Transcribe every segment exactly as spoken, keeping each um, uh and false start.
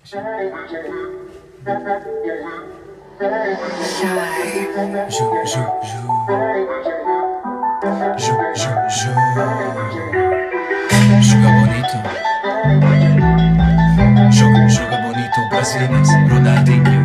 Joue, joue, joue. Joue, joue, joue. Joga bonito. Joga, joga bonito. Brasileiros, Ronaldinho.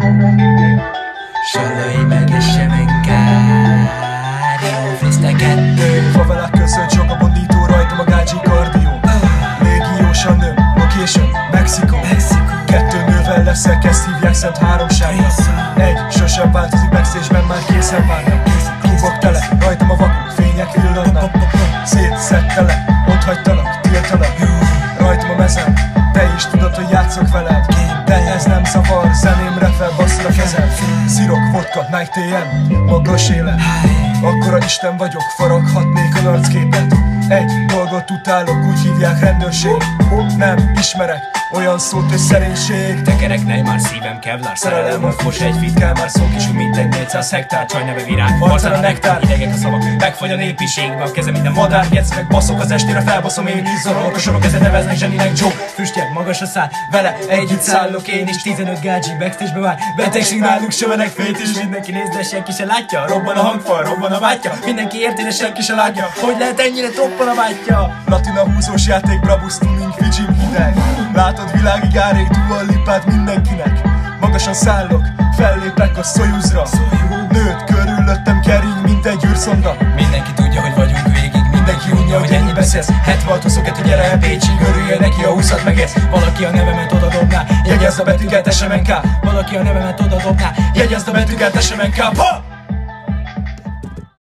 Salai meg és semenkárió. Freestyle kettő. Favelák között joga bonito, rajtam a gácsi kardió. Légiósan nő, location, Mexikó. Kettő nővel leszek, ezt hívják szent háromságnak. Egy, sosem változik, backstage-ben már készen várnak. Klubok tele, rajtam a vakok, fények villannak. Szétszedtelek, ott hagytalak, tiltalak. Rajtam a mezem, te is tudod, hogy játszok veled. De ez nem zavar, zenémre felbasszol a kezed. Szirok, vodka, Nike té em, magas élet. Akkora Isten vagyok, faraghatnék a arcképet. Egy dolgot utálok, úgy hívják rendőrség. Nem ismerek olyan szót, hogy szerénység. Tekerek Neymar, szívem Kevlar. Szerelem a fos, egy fit kell, már szó kisú, mint egy négyszáz hektár. Csaj neve virág, arcán a nektár. Idegek a szavak, megfogy a népiségbe. A kezem minden madár, jegyszöveg, baszok az estére, felbaszom én. Izzorolok a sorok, ezzel neveznek zseninek Joe. Füstjeg, magas a szár, vele együtt szállok én is. Tizenöt gácsi, backstage-be már betegség náluk, sövenek fét is. Mindenki néz, de senki se látja. Robban a hangfal, robban a bátyja. Mindenki érti, de senki se látja. Hogy lehet ennyire troppan a bátyja? Latina húzós játék, Brabus tuning, Fiji hideg. Látod világig árék, Dua Lipát mindenkinek. Magasan szállok, fellépek a Soyuzra. Nőtt körülöttem kering, mint egy űrszonda. Mindenki tudja, hogy vagyunk végig. Mindenki unja, hogy ennyi beszélsz. hetvenhat-huszonkettő, hogy gyere el Pécsig, örülje neki, a húszat megérsz. Valaki a nevemet oda dobná, Jegyezd a betűket, es em en ká. valaki a nevemet oda dobná, Jegyezd a betűket, es em en ká.